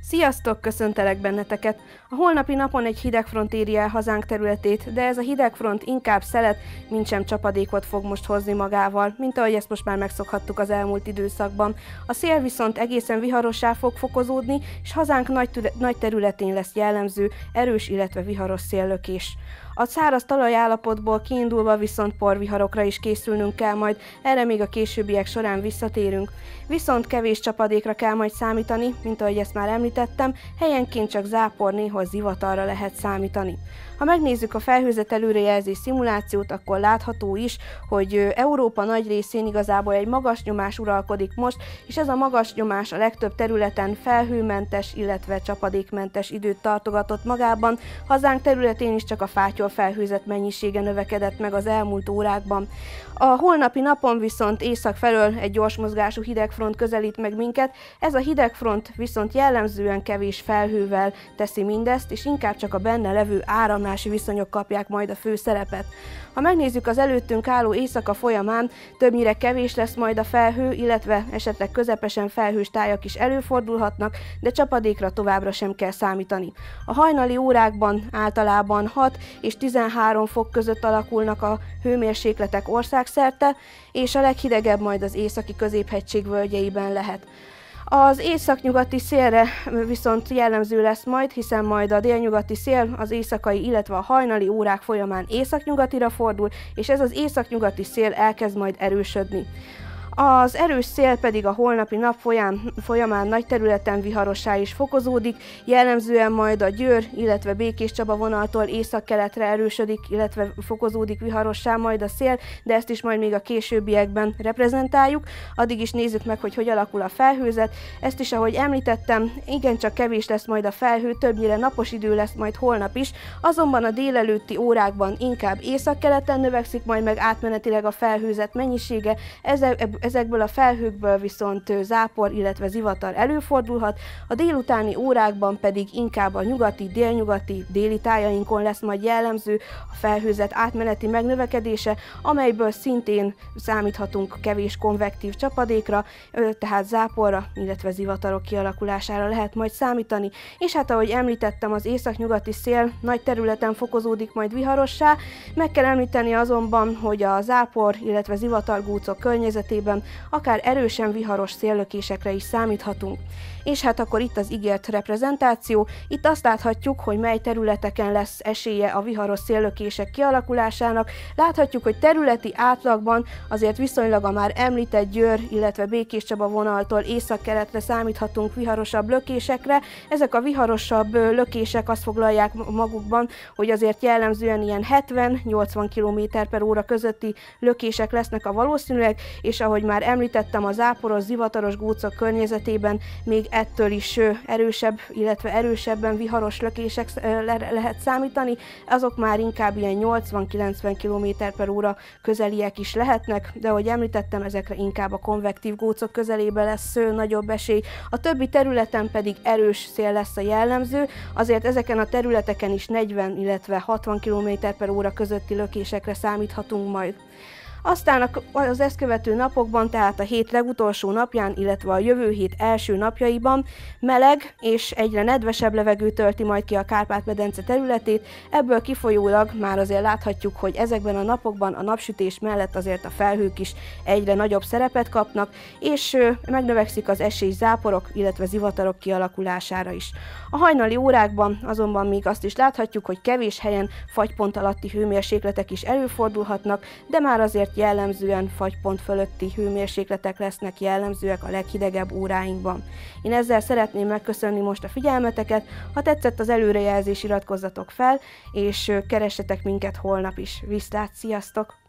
Sziasztok, köszöntelek benneteket! A holnapi napon egy hidegfront éri el hazánk területét, de ez a hidegfront inkább szelet, mintsem csapadékot fog most hozni magával, mint ahogy ezt most már megszokhattuk az elmúlt időszakban. A szél viszont egészen viharossá fog fokozódni, és hazánk nagy területén lesz jellemző erős, illetve viharos széllökés. A száraz talajállapotból kiindulva viszont porviharokra is készülnünk kell majd, erre még a későbbiek során visszatérünk. Viszont kevés csapadékra kell majd számítani, mint ahogy ezt már említettem, helyenként csak zápor, néhol zivatarra lehet számítani. Ha megnézzük a felhőzet előrejelzés szimulációt, akkor látható is, hogy Európa nagy részén igazából egy magas nyomás uralkodik most, és ez a magas nyomás a legtöbb területen felhőmentes, illetve csapadékmentes időt tartogatott magában. Hazánk területén is csak a fátyol felhőzet mennyisége növekedett meg az elmúlt órákban. A holnapi napon viszont észak felől egy gyors mozgású hidegfront közelít meg minket, ez a hidegfront viszont jellemzően kevés felhővel teszi mindezt, és inkább csak a benne levő áramlási viszonyok kapják majd a főszerepet. Ha megnézzük az előttünk álló éjszaka folyamán, többnyire kevés lesz majd a felhő, illetve esetleg közepesen felhős tájak is előfordulhatnak, de csapadékra továbbra sem kell számítani. A hajnali órákban általában 6 és 13 fok között alakulnak a hőmérsékletek országszerte, és a leghidegebb majd az északi középhegység völgyeiben lehet. Az északnyugati szélre viszont jellemző lesz majd, hiszen majd a délnyugati szél az éjszakai, illetve a hajnali órák folyamán északnyugatira fordul, és ez az északnyugati szél elkezd majd erősödni. Az erős szél pedig a holnapi nap folyamán nagy területen viharossá is fokozódik, jellemzően majd a Győr, illetve Békéscsaba vonaltól északkeletre erősödik, illetve fokozódik viharossá majd a szél, de ezt is majd még a későbbiekben reprezentáljuk. Addig is nézzük meg, hogy alakul a felhőzet. Ezt is, ahogy említettem, igencsak kevés lesz majd a felhő, többnyire napos idő lesz majd holnap is, azonban a délelőtti órákban inkább északkeleten növekszik majd meg átmenetileg a felhőzet mennyisége, ezekből a felhőkből viszont zápor, illetve zivatar előfordulhat, a délutáni órákban pedig inkább a nyugati, délnyugati, déli tájainkon lesz majd jellemző a felhőzet átmeneti megnövekedése, amelyből szintén számíthatunk kevés konvektív csapadékra, tehát záporra, illetve zivatarok kialakulására lehet majd számítani, és hát ahogy említettem, az északnyugati szél nagy területen fokozódik majd viharossá, meg kell említeni azonban, hogy a zápor, illetve zivatargúcok környezetében akár erősen viharos széllökésekre is számíthatunk. És hát akkor itt az ígért reprezentáció, itt azt láthatjuk, hogy mely területeken lesz esélye a viharos széllökések kialakulásának. Láthatjuk, hogy területi átlagban azért viszonylag a már említett Győr, illetve Békéscsaba vonaltól északkeletre számíthatunk viharosabb lökésekre. Ezek a viharosabb lökések azt foglalják magukban, hogy azért jellemzően ilyen 70-80 km/h közötti lökések lesznek a valószínűleg, és ahogy már említettem, a záporos, zivataros gúcok környezetében még ettől is erősebb, illetve erősebben viharos lökések lehet számítani, azok már inkább ilyen 80-90 km/h közeliek is lehetnek, de ahogy említettem, ezekre inkább a konvektív gócok közelében lesz nagyobb esély. A többi területen pedig erős szél lesz a jellemző, azért ezeken a területeken is 40, illetve 60 km/h közötti lökésekre számíthatunk majd. Aztán az ezt követő napokban, tehát a hét legutolsó napján, illetve a jövő hét első napjaiban meleg és egyre nedvesebb levegő tölti majd ki a Kárpát-medence területét, ebből kifolyólag már azért láthatjuk, hogy ezekben a napokban a napsütés mellett azért a felhők is egyre nagyobb szerepet kapnak, és megnövekszik az esély záporok, illetve zivatarok kialakulására is. A hajnali órákban azonban még azt is láthatjuk, hogy kevés helyen fagypont alatti hőmérsékletek is előfordulhatnak, de már azért jellemzően fagypont fölötti hőmérsékletek lesznek jellemzőek a leghidegebb óráinkban. Én ezzel szeretném megköszönni most a figyelmeteket, ha tetszett az előrejelzés, iratkozzatok fel, és keressetek minket holnap is. Viszlát, sziasztok!